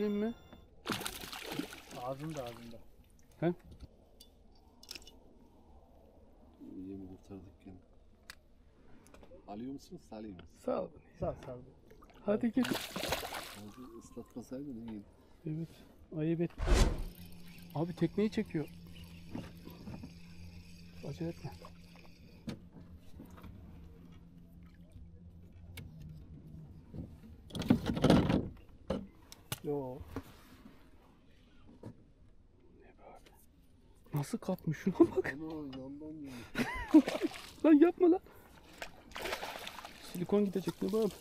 vereyim mi? Ağzında. He? Yemi kurtardık gene. Alıyor musun? Salayım mı? Sağ ol. Sağ. Hadi git. Hadi ıslatmasaydın iyiydi. Evet. Ayıp et. Abi tekneyi çekiyor. Acele etme. Yo. Nasıl kapmış şuna bak. Ana yandan yemiş. Lan yapma lan. Silikon gidecek ne bak.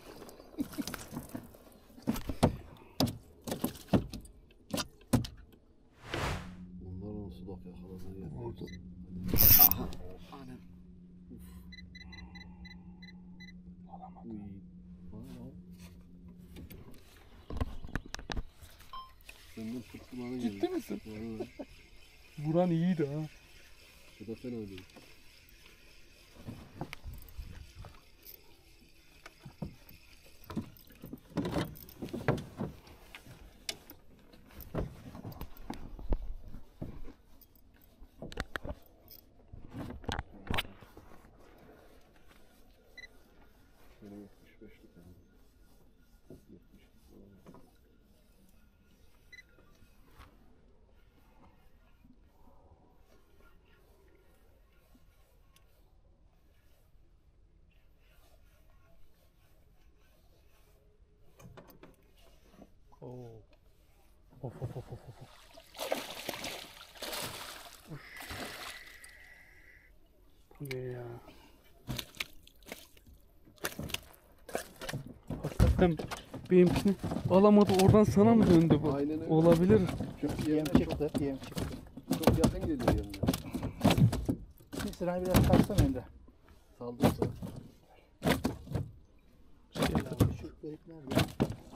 Onlar onu sudak yakaladığı yer. Oldu. Aha. Aynen. Alamadım. Senden fırtınalı Ciddi geldi. misin? Vallahi. Vuran iyiydi ha. Bu da fena değil. Benim 75'lik yani. 70. Oo. Of. Bu ne ya? Hakikaten benimkini alamadı, oradan sana mı döndü bu? Aynen öyle. Olabilir. Çok Yem yerden çıktı. çok yakın geliyor yanına. Bir sırayı biraz kaçsana Emre. Saldırsa. Şu delik nerede?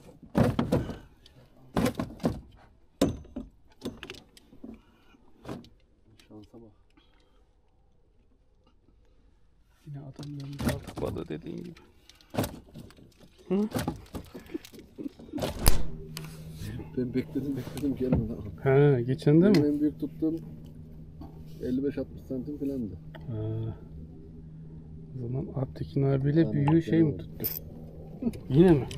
Şansa bak. Yine adam yanında aldık balığı dediğin gibi. Hı? Ben bekledim gelmedi. He, geçen de mi? Benim en büyük tuttuğum 55-60 santim falandı. Ha. O zaman Alptekin abiyle Aynen, büyüğü şey mi aynen. tuttu? Yine mi?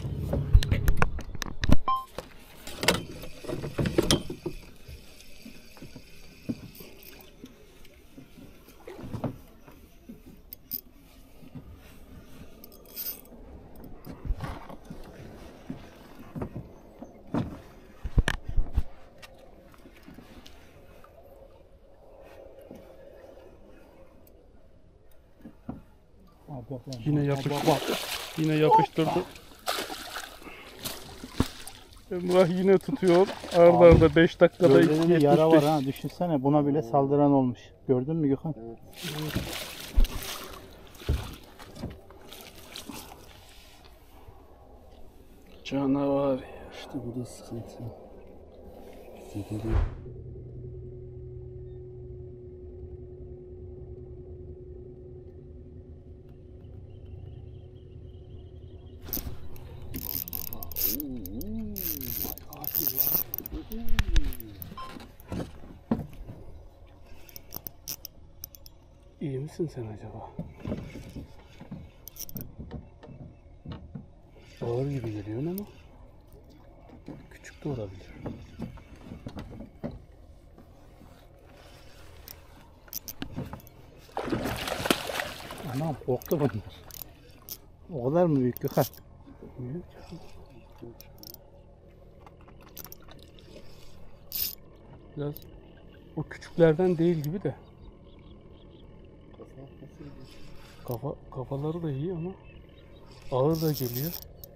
Yine Yine yapıştırdı. Emrah yine tutuyor. Arda arda 5 dakikada Gözlerinde yara var 2.75. ha. Düşünsene buna bile saldıran olmuş. Gördün mü Gökhan? Canavar. İşte bu da sıkıntı. Zedeli. İyi misin sen acaba? Ağır gibi geliyor ama küçük de olabilir. Anam korktu bunlar. O kadar mı büyük Gökhan? Büyük. Biraz o küçüklerden değil gibi de. Kafaları da iyi ama ağır da geliyor.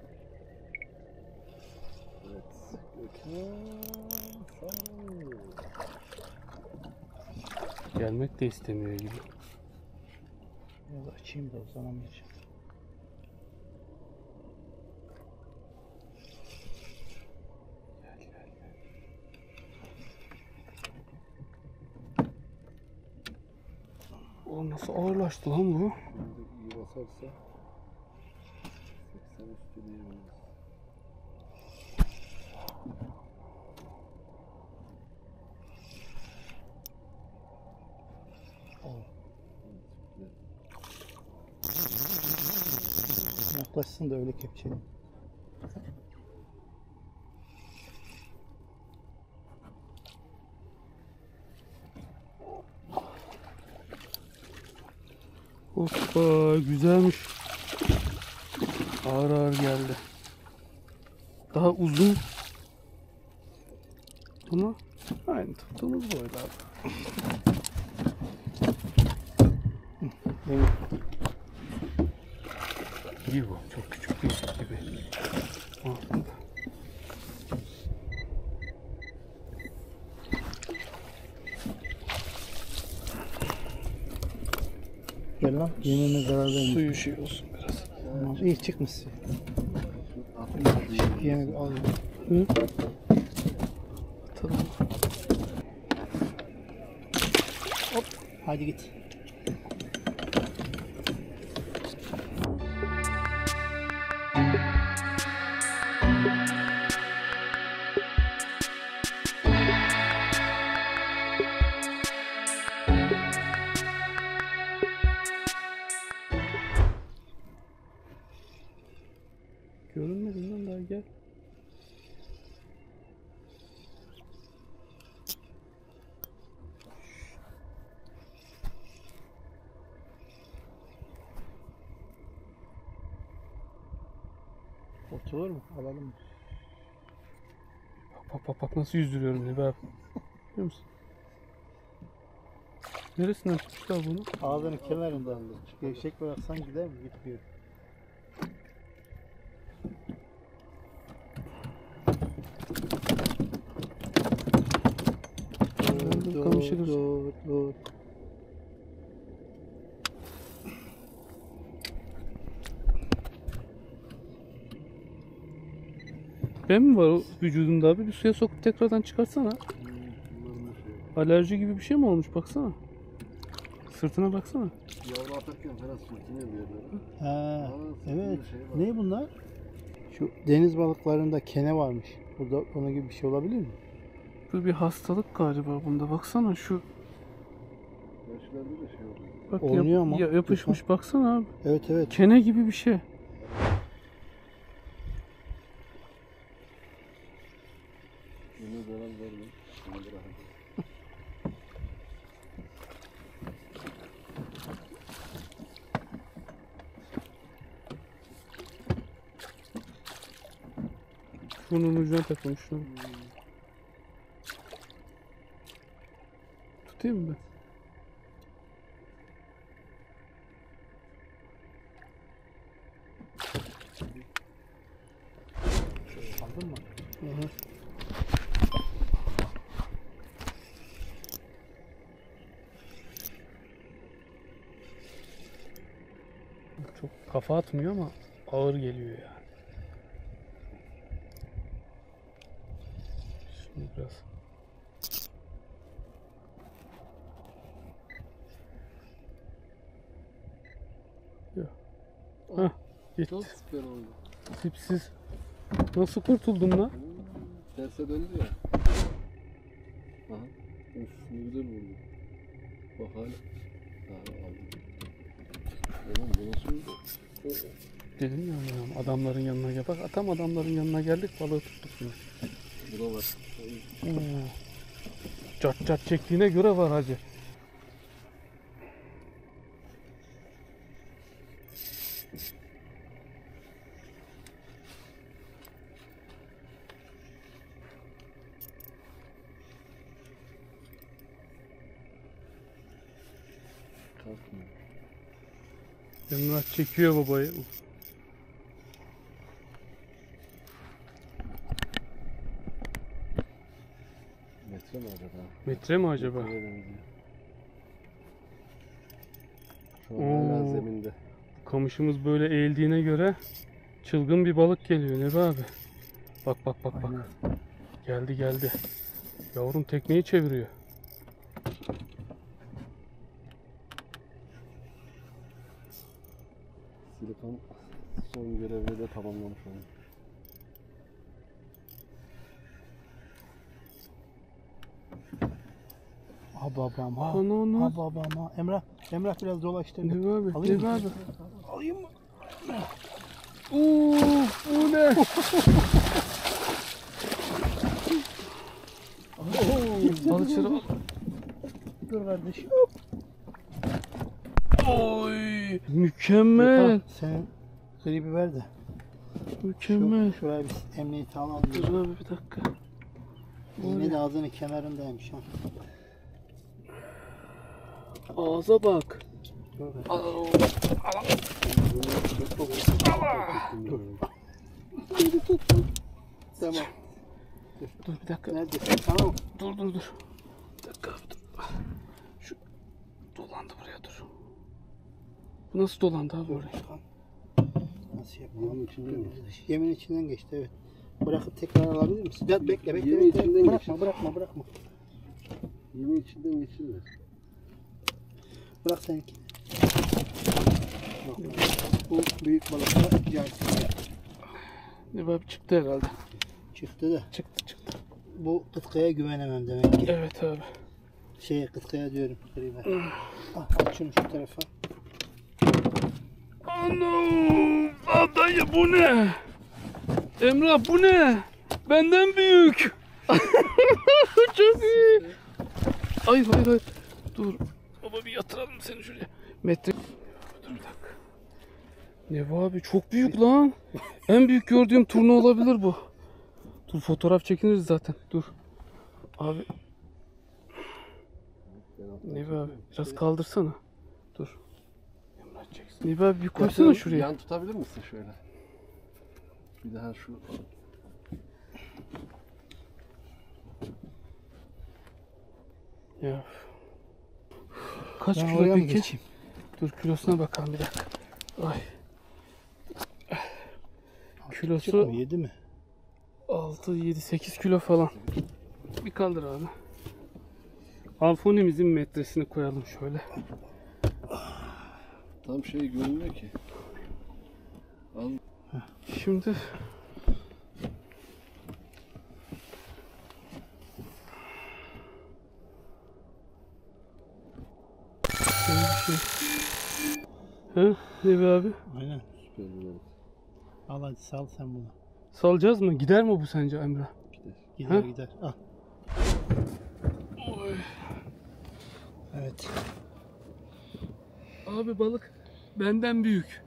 Gelmek de istemiyor gibi. Biraz açayım da uzanamayacağım. O nasıl ağırlaştı lan bu? İyi basarsa 80 üstü diyebiliriz. Yaklaşsın da öyle kepçeyle. Hoppa, güzelmiş. Ağır ağır geldi. Daha uzun. Ama aynı tuttuğumuz boylarda. Evet. İyi bu. Çok küçük değil gibi. Aslında. Gel lan. Yememe zarar vermiyor. Suyu şey olsun biraz. Tamam, İyi çıkmışsın. Yeme al. Hı? Atalım. Hop. Hadi git. Görünmedin lan daha, gel. Oturur mu? Alalım mı? Bak nasıl yüzdürüyorum Nebi abi. Biliyor musun? Neresinden tutmuşlar bunu? Ağzının kenarından aldı. Gevşek bıraksan gider mi? Gitmiyor. Kamışı dur. Dur. Ben mi var o vücudunda abi? Bir suya sokup tekrardan çıkarsana. Alerji gibi bir şey mi olmuş, baksana. Sırtına baksana. Yavru atarken falan sürtünüyor bir yerlere. Ha, sırtında evet. şey var. Ne bunlar? Şu deniz balıklarında kene varmış. Burada onun gibi bir şey olabilir mi? Bu bir hastalık galiba bunda. Baksana şu. Yaşlarda da şey oluyor. Bak Oynuyor ama. yapışmış, baksana abi. Evet. Kene gibi bir şey. Ona zarar vermiyor. Onu bırakın. Bunun ucuna takılmış şunu. Tutayım mı ben? Aldın mı? Hı hı. Çok kafa atmıyor ama ağır geliyor yani. Şimdi biraz. Yok. Hah, gitti. Çok süper oldu. Tipsiz. Nasıl kurtuldun lan? Terse döndü ya. Aha. Uf, ne güzel vurdu. Bak hala. Hala aldı. Oğlum bu nasıl oldu? Dedim ya, adamların yanına gel. Bak, tam adamların yanına geldik, balığı tuttuk şimdi. Bu da var. Oo. Çat çat çektiğine göre var hacı. Kalkmıyor. Emrah çekiyor babayı. Metre mi acaba? Metre mi acaba? Metreye benziyor. Şu an Oo. hala zeminde. Kamışımız böyle eğildiğine göre çılgın bir balık geliyor Nebi abi. Bak. Aynen. Geldi. Yavrum tekneyi çeviriyor. Silikon son görevini de tamamlamış onu. Ha babam ha. Ana. Ha babam ha. Emrah biraz dolaştır. Nebi abi. Alayım Nebi mı? abi. Alayım mı? Bu ne? Al içeri al. Dur kardeşim. Oy. Mükemmel. Sen gri biber de. Mükemmel. Şuraya bir emniyeti alalım. Dur abi bir dakika. İğne de ağzının kenarındaymış ha. Ağza bak. Dur kardeşim. Tamam. Dur bir dakika. Neredesin? Tamam. Dur. Bir dakika abi dur. Şu dolandı buraya dur. Bu nasıl dolandı abi oraya? Nasıl yapalım? Yemin içinden geçti evet. Bırakıp tekrar alabilir misin? Ya bekle. Yemin içinden Bırakma. Yemin içinden geçirme. Bırak seninki. Bu büyük balıkta cansın. Ne abi çıktı herhalde. Çıktı da. Çıktı. Bu kıtkaya güvenemem demek ki. Evet abi. Kıtkaya diyorum. At şunu şu tarafa. Anam! Dayı bu ne? Emrah bu ne? Benden büyük. Çok iyi. Hayır. Dur. Baba bir yatıralım seni şuraya. Metre. Dur bir dakika. Ne bu abi? Çok büyük lan. En büyük gördüğüm turna olabilir bu. Dur fotoğraf çekiniriz zaten. Dur. Abi. Ne be abi? Biraz kaldırsana. Dur. Emrah çeksin. Ne be abi bir koysana şuraya. Yan tutabilir misin şöyle? Bir daha şu. Ya. Kaç Ben kilo oraya mı peki? geçeyim? Dur kilosuna bakalım bir dakika. Ay. Kilosu 7 mi? 6, 7, 8 kilo falan. Bir kaldır abi. Alfonimizin metresini koyalım şöyle. Tam şey görünmüyor ki. Al. Şimdi bir şey. He? Ne be abi? Aynen. Süper bir balık. Al hadi sal sen bunu. Salacağız mı? Gider mi bu sence Emrah? Gider Ha? gider. Al. Evet. Abi balık benden büyük.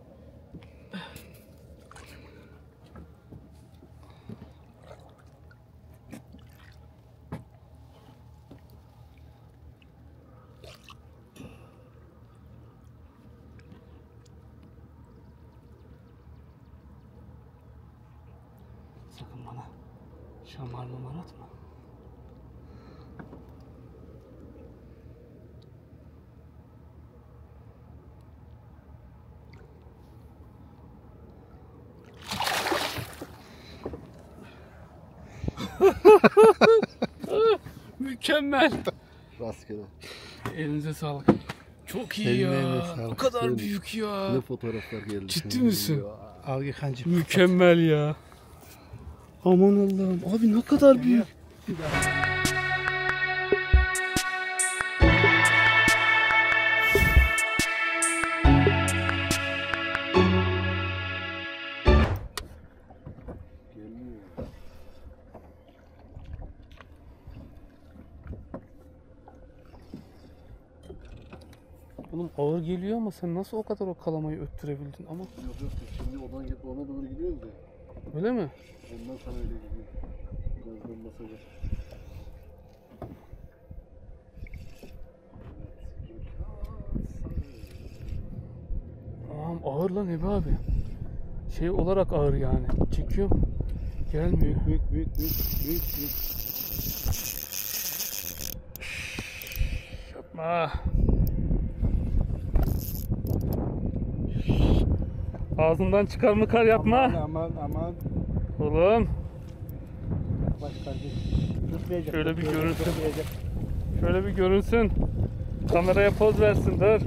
Sakın bana şamar mamar atma. Mükemmel. Rastgele. Elinize sağlık. Çok iyi Eline ya. sağlık. Bu kadar Senin- büyük ya. Ne fotoğraflar geldi. Ciddi şimdi. misin? Al Gökhan'cığım. Mükemmel ya. Aman Allah'ım. Abi ne kadar büyük. Gelmiyor. Oğlum ağır geliyor ama sen nasıl o kadar o kalamayı öttürebildin ama. Yok. Şimdi oradan gidip ona doğru gidiyoruz ya. Öyle mi? Ondan sana öyle gidiyor. Gazdan masajı. Tamam ağır lan Ebi abi. Şey olarak ağır yani. Çekiyorum. Gelmiyor. Büyük. Yapma. Ağzından çıkarma kar yapma. Aman. Oğlum. Baş kardeşim. Zıplayacak. Şöyle bir görünsün. Zıplayacak. Şöyle bir görünsün. Kameraya poz versin dur.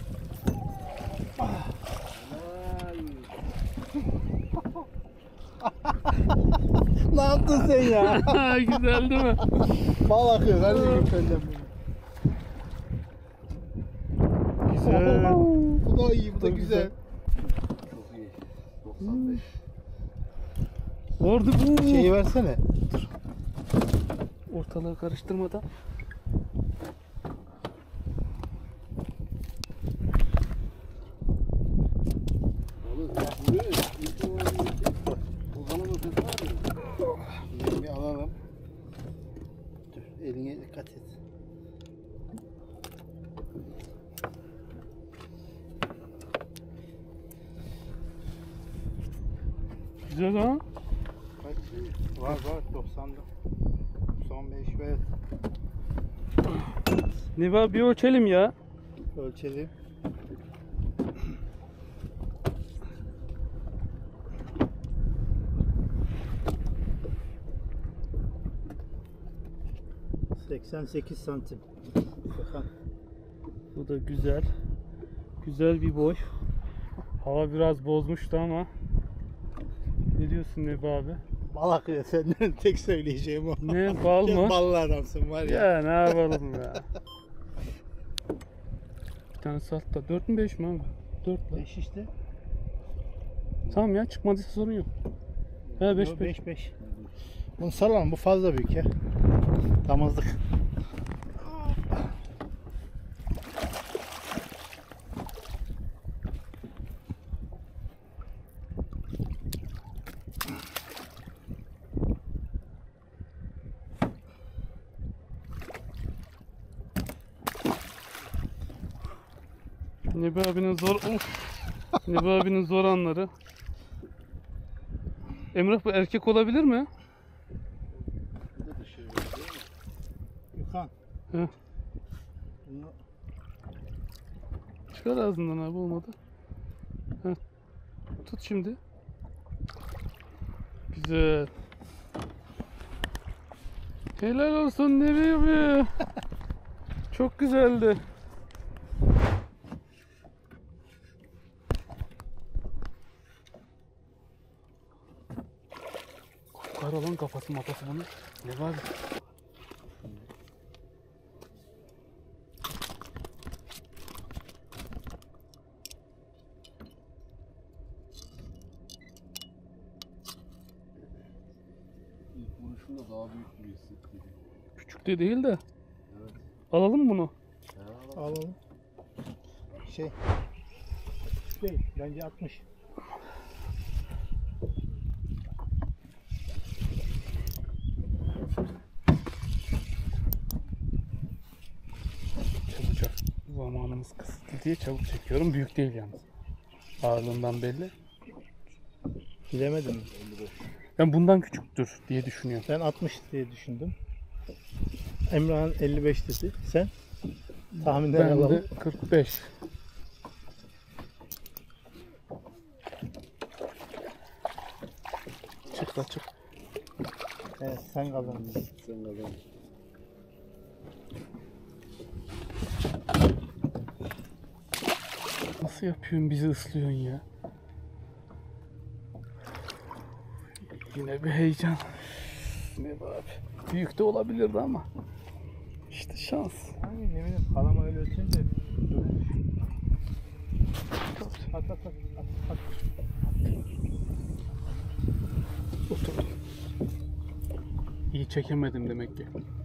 Ne yaptın sen ya? Güzel değil mi? Bal akıyor kardeşim senden. Güzel. Bu da iyi, bu da güzel. Çok iyi. 95. Orada bu. Şeyi versene. Ortalığı karıştırmadan. Oğlum buraya ilk olarak kullanım ötesi var ya. Şimdi bir alalım. Dur, eline dikkat et. Güzel ha. Kaç? Var 90'da. 95 ve Ne var bir ölçelim ya. ölçelim. ...88 santim. Bakın. Bu da güzel. Güzel bir boy. Hava biraz bozmuştu ama. Ne diyorsun Nebi abi? Bal akıyor senden tek söyleyeceğim o. Ne, bal Sen mı? ballı adamsın var ya. Ya ne yapalım ya. Bir tane saltta. 4 mü 5 mi abi? 4 lan. 5 işte. Tamam ya, çıkmadıysa sorun yok. He 5 5. 5. Bunu salalım, bu fazla büyük ya. Damızlık. Nebi abinin zor... Nebi abinin zor anları. Emrah, bu erkek olabilir mi? Bir de dişi var değil mi? Yukan. He. Bunu Çıkar ağzından abi, olmadı. Heh. Tut şimdi. Güzel. Helal olsun Nebi abi. Çok güzeldi. Kar olan kafası mafası bunu. Ne var? İlk vuruşunda daha büyük gibi hissettim. Küçük de değil de. Evet. Alalım bunu. Ya, alalım. Şey. Bence 60. Çabucak. Zamanımız kısıtlı diye çabuk çekiyorum. Büyük değil yalnız. Ağırlığından belli. Bilemedim. Ben bundan küçüktür diye düşünüyorum. Ben 60 diye düşündüm. Emrah'ın 55 dedi. Sen? Tahminleri Ben alalım. de 45. Çık la çık. Evet, sen kazandın. sen kazan. Nasıl yapıyorsun, bizi ıslıyorsun ya? Yine bir heyecan. Ne var? Büyük de olabilirdi ama. İşte şans. Hangi ne bileyim, kalama öyle ölçünce. At. Otur. İyi çekemedim demek ki.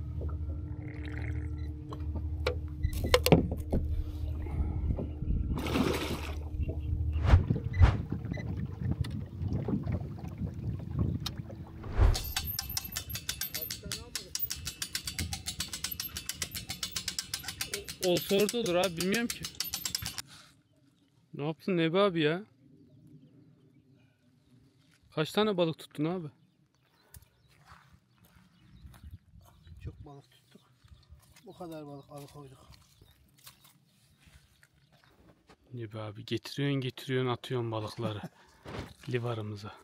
Olsa orada olur abi, bilmiyorum ki. Ne yaptın Nebi abi ya? Kaç tane balık tuttun abi? Çok balık tuttuk. Bu kadar balık alıkoyduk. Nebi abi getiriyorsun atıyorsun balıkları livarımıza.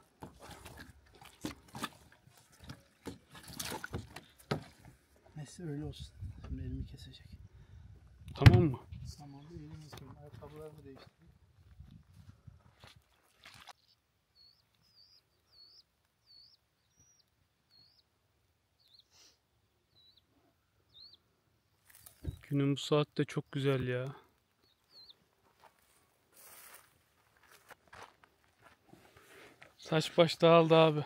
Neyse öyle olsun. Şimdi elimi kesecek. Tamam mı? Tamam, bir elimi keseyim. Ayakkabılarımı değiştireyim. Günün bu saatte çok güzel ya. Saç baş dağıldı abi.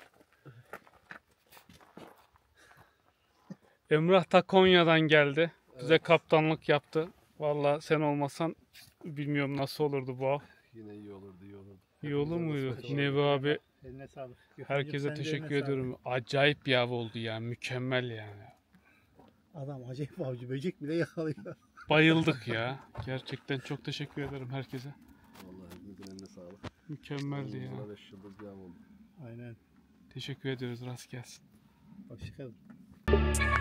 Emrah ta Konya'dan geldi. Bize kaptanlık yaptı. Vallahi sen olmasan bilmiyorum nasıl olurdu bu av. Yine iyi olurdu, iyi olurdu. İyi olur muydu? Hepimize nasip Nevi abi, Eline sağlık. herkese Sen de teşekkür eline sağlık. ediyorum. Acayip bir av oldu ya. Mükemmel yani. Adam acayip avcı, böcek bile yakalıyor. Bayıldık ya. Gerçekten çok teşekkür ederim herkese. Vallahi hepimizin eline sağlık. Mükemmeldi ya. Buna 5 yıldız bir av oldu. Aynen. Teşekkür ediyoruz. Rast gelsin. Hoşçakalın.